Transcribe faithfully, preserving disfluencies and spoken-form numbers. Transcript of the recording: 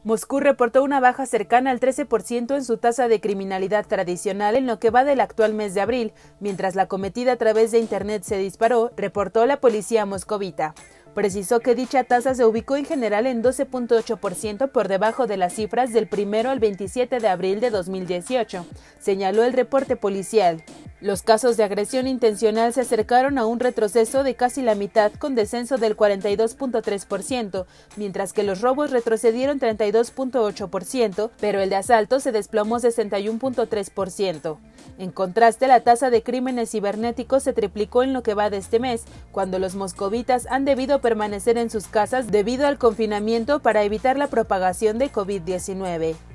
Moscú reportó una baja cercana al trece por ciento en su tasa de criminalidad tradicional en lo que va del actual mes de abril, mientras la acometida a través de Internet se disparó, reportó la policía moscovita. Precisó que dicha tasa se ubicó en general en doce punto ocho por ciento por debajo de las cifras del primero al veintisiete de abril de dos mil dieciocho, señaló el reporte policial. Los casos de agresión intencional se acercaron a un retroceso de casi la mitad, con descenso del cuarenta y dos punto tres por ciento, mientras que los robos retrocedieron treinta y dos punto ocho por ciento, pero el de asalto se desplomó sesenta y uno punto tres por ciento. En contraste, la tasa de crímenes cibernéticos se triplicó en lo que va de este mes, cuando los moscovitas han debido permanecer en sus casas debido al confinamiento para evitar la propagación de COVID diecinueve.